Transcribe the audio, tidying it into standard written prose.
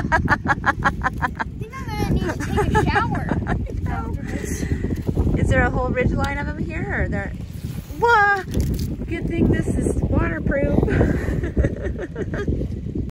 think I'm gonna need to take a shower after this. Is there a whole ridge line of them here, or there? Whoa! Good thing this is waterproof.